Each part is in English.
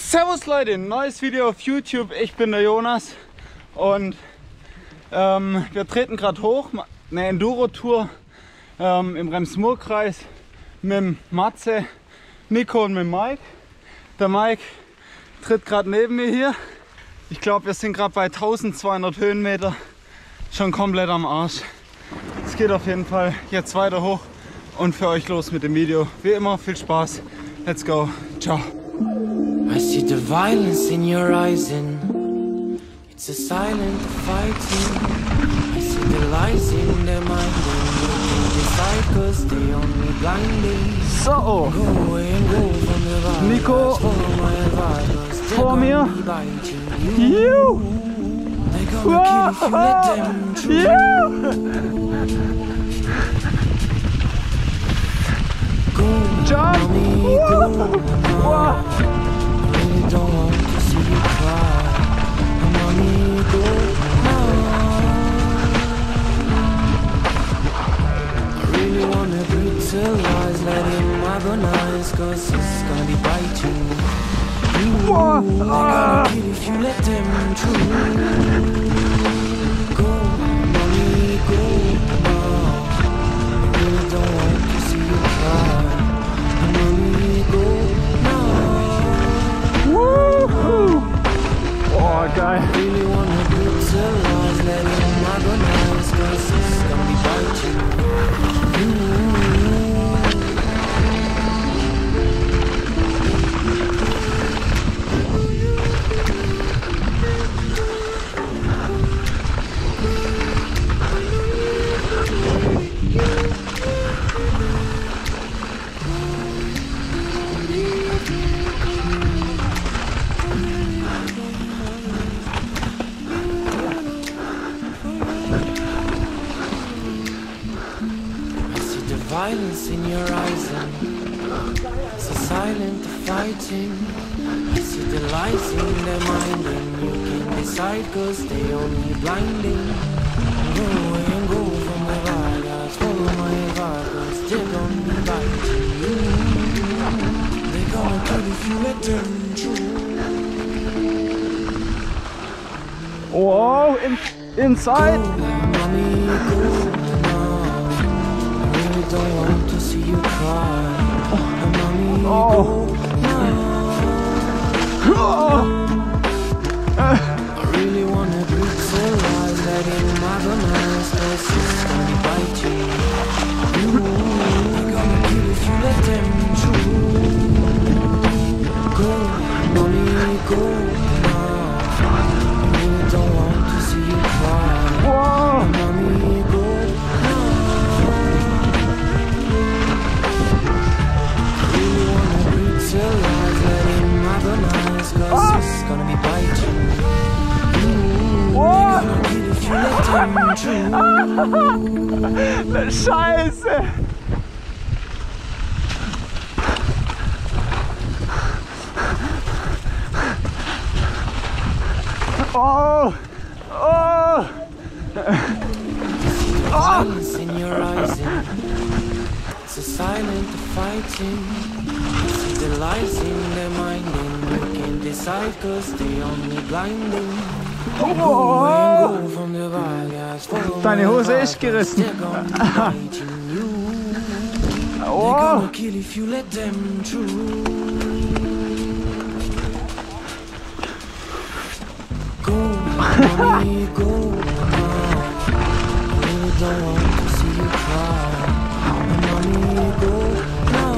Servus Leute, neues Video auf YouTube. Ich bin der Jonas und wir treten gerade hoch, eine Enduro-Tour im Rems-Murr-Kreis mit dem Matze, Nico und mit Mike. Der Mike tritt gerade neben mir hier. Ich glaube, wir sind gerade bei 1200 Höhenmeter, schon komplett am Arsch. Es geht auf jeden Fall jetzt weiter hoch und für euch los mit dem Video. Wie immer, viel Spaß. Let's go. Ciao. I see the violence in your eyes and it's a silent fighting. I see the lies in their mind and they decide cause they only blinding. So, Go away and go from the violence. Nico Follow my advice. vor mir. You. They're gonna kill if you let them through. Go, Jump! mommy, go now. Don't want to see you cry. Mommy, go now. I really wanna brutalize, let him agonize, cause it's gonna be biting you. They're gonna kill if you let them through. Go, mommy, go now. I really don't want to see you cry. Mommy, go now. Oh, geil. Really wanna brutalize, let him agonize, cause it's gonna be biting you. Violence in your eyes and it's a silent fighting. I see the lies in their mind and you can decide cause they only blinding. Go away and go from the violence. Follow my advice. They're gonna be biting you. They're gonna kill if you let them through. Wow, inside. Mommy, go. Don't want to see you cry. Mommy, go now. I really wanna brutalize, let him agonize, cause it's gonna be biting you. They're gonna kill if you let them through. Go, mommy, go now. I really don't want to see you cry. Mommy, go. It's gonna be biting you. They're gonna kill if you let them through. Scheiße! Oh! Oh! Violence in your eyes and it's a silent fighting. See the lies in their mind and you can't decide cause they only blinding. Go away and go from the violence. Follow Deine my Hose ist advice. gerissen. They're gonna be biting you. They're gonna kill if you let them through. Go, mommy, go now. I really don't want to see you cry. Mommy, go now.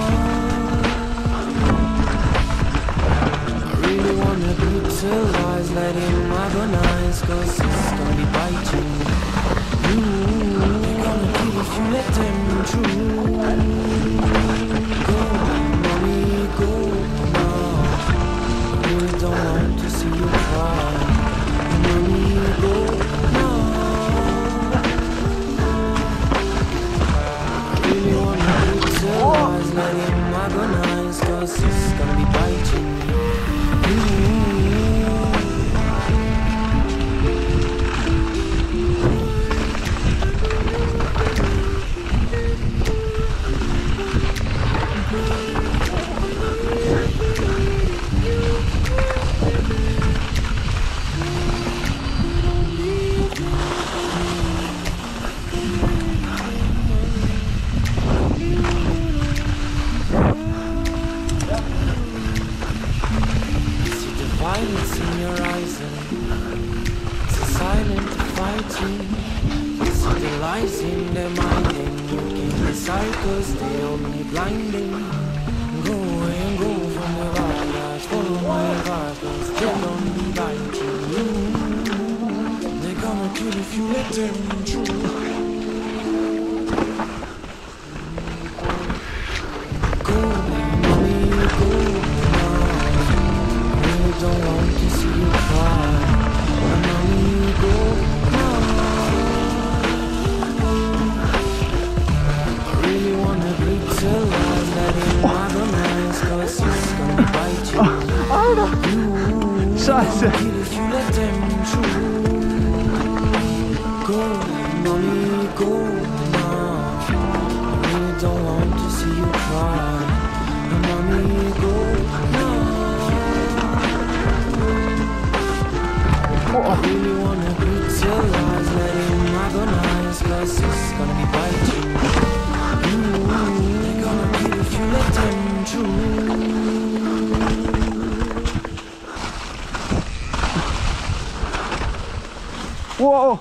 I really wanna brutalize, let him agonize, cause it's gonna be biting you. They're gonna kill if you let them through. Go, mommy, go now. I really don't want to see you cry. Mommy, go now. I really wanna brutalize, let him agonize, cause it's gonna be biting you. violence in your eyes and it's a silent fighting. You see the lies in their mind and you can't decide cause they only blinding. Go away and go from the violence, follow my advice cause they're only biting you. They're gonna kill if you let them through. Don't want to see you cry. Mommy, go now. I really wanna brutalize that in my eyes, cause it's gonna bite you. Alter! Scheiße! If you let them through. Go, mommy, go now. I really don't want to see you cry. Mommy, go now. I really wanna brutalize, let him agonize, cause it's gonna be biting. They're gonna kill if you let them through. Whoa!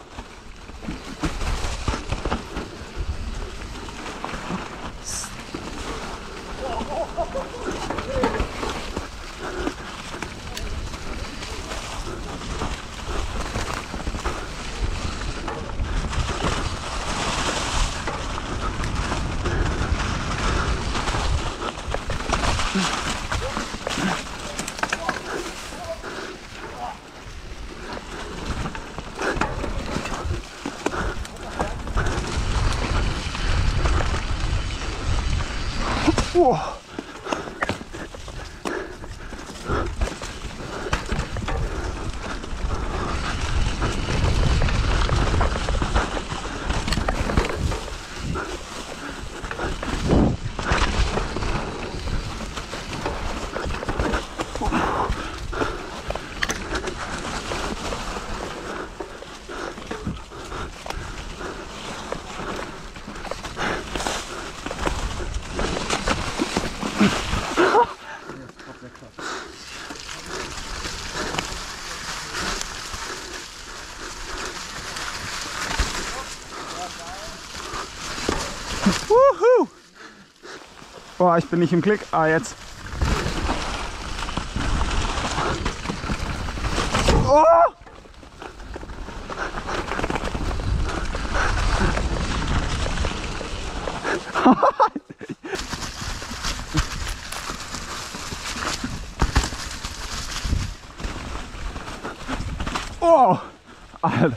Whoa. Wuhu! Boah, ich bin nicht im Klick. Ah, jetzt. Oh! Oh! Alter.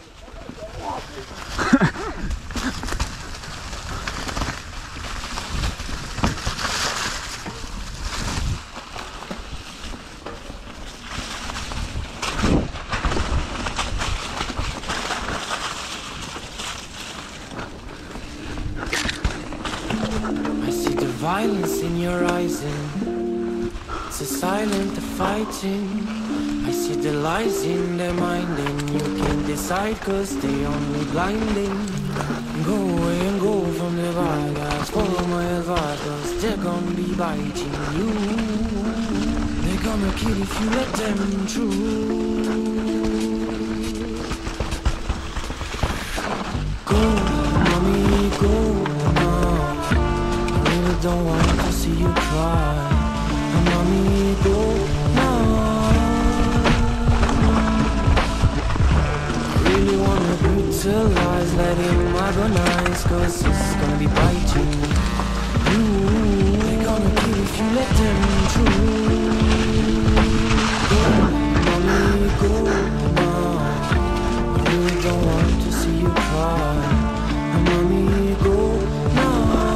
Violence in your eyes and it's a silent fighting. I see the lies in their mind and you can't decide cause they only blinding. Go away and go from the violence, follow my advice cause they're gonna be biting you. They're gonna kill if you let them through. Go, mommy, go now. Don't want to see you cry. Mommy, go now. I really wanna brutalize, let him agonize, cause it's gonna be biting. They're gonna kill if you let them through. Go, mommy, go now. I really don't want to see you cry. Mommy, go now.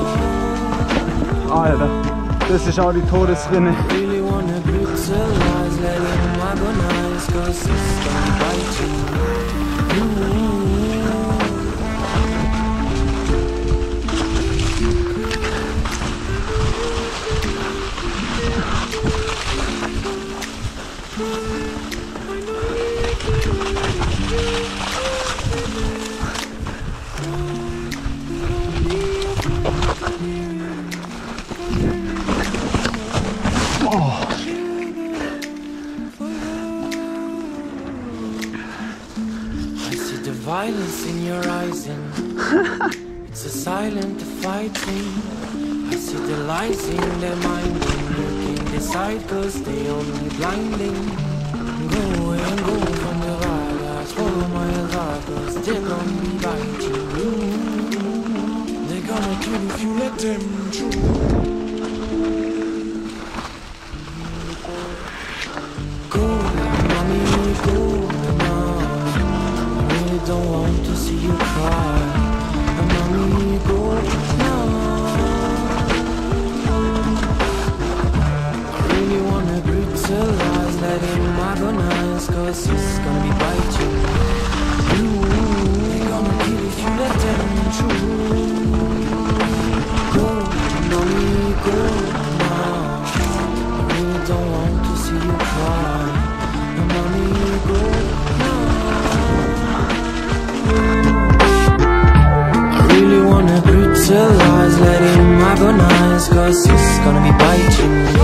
Alter, das ist auch die Todesrinne. Really wanna brutalize, let him agonize, cause it's gonna bite you. violence in your eyes and it's a silent fighting. I see the lies in their mind and you can decide cause they only blinding. Go away and go from the ragas, follow my ragas, they'll only biting you. They're gonna kill if you let them through. Go, mommy, go now. I really don't want to see you cry. Mommy, go now. I really wanna brutalize, let him agonize, cause he's gonna be biting you. They're gonna kill if you let them through. Go, mommy, go now. I really don't want to see you cry. Mommy, go now. I really wanna brutalize, let him agonize, cause he's gonna be biting